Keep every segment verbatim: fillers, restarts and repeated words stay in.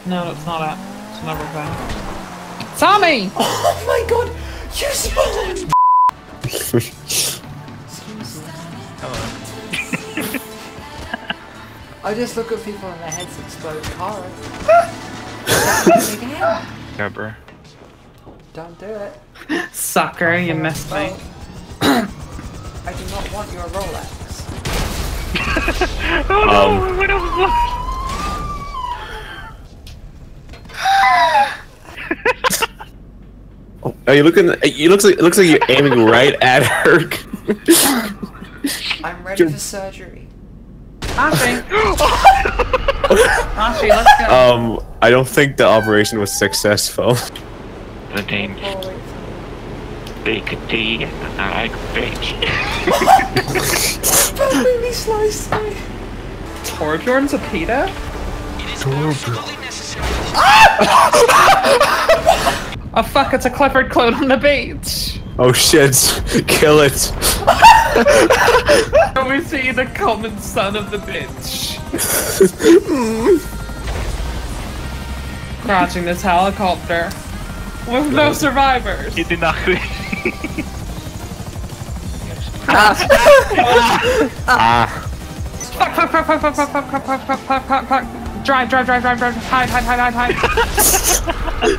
No, that's not it. It's another thing. Sammy! Oh my god! You spawned! Hello. I just look at people and their heads explode. Alright. Yeah, bro. Don't do it. Sucker, you missed me. I do not want your Rolex. Oh no! Um, I went over. Oh, are you looking? It looks like it looks like you're aiming right at her. I'm ready for surgery. Ashley! Ashley, let's go. Um, I don't think the operation was successful. The name Oh, Big D. I like bitch. Completely sliced me. Torbjorn's a pita? Oh fuck, it's a Clifford clone on the beach! Oh shit! Kill it! Can we see the common son of the bitch? Crashing this helicopter. With no survivors! You did not quit. Ah! Fuck, fuck, fuck, fuck, fuck, fuck, fuck, fuck, fuck, fuck, fuck, fuck, fuck. Drive, drive, drive, drive, drive, hide, hide, hide, hide, hide.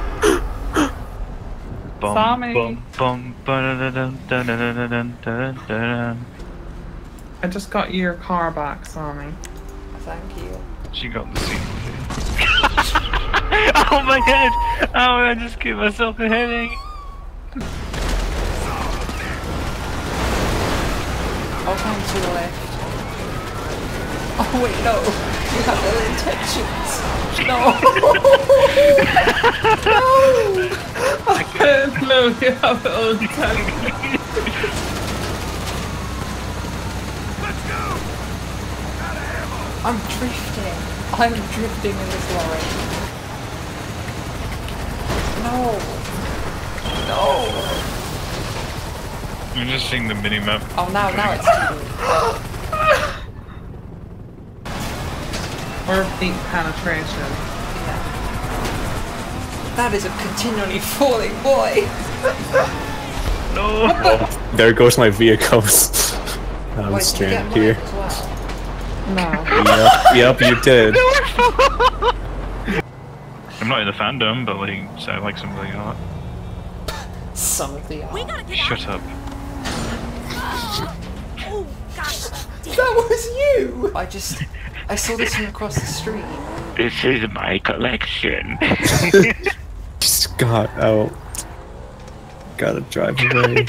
Sammy. Bum, bum, ba-da-da-dun, da-da-da-dun, da-da-da-dun. I just got your car back, Sammy. Thank you. She got the scene. Oh my head! Oh, I just gave myself a headache. I'll come to the left. Oh wait, no. You have ill intentions. No. No! No, you have ill intentions. I'm drifting. I'm drifting in this lorry. No. No. I'm just seeing the minimap. Oh, now, now it's too late. Or deep penetration. Yeah. That is a continually falling boy. No! Oh, there goes my vehicles. I'm Wait, did you get stranded mine here. as well? No. Yep, yep, you did. I'm not in the fandom, but like, so I like some of the art. Some of the art. Shut up. Oh, gosh. That was you! I just... I saw this from across the street. This is my collection. Just got out. Gotta drive away.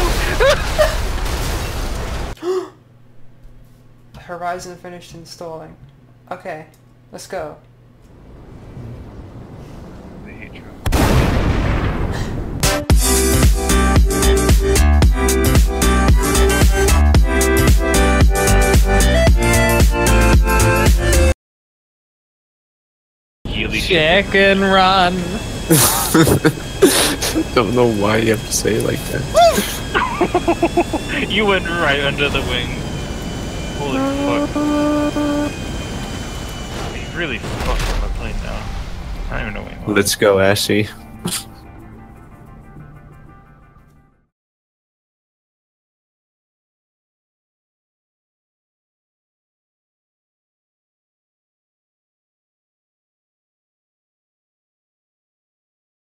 Horizon finished installing. Okay, let's go. Chicken run! Don't know why you have to say it like that. You went right under the wing. Holy fuck. He really fucked up my plane now. I don't even know what he wants. Let's go, Ashy.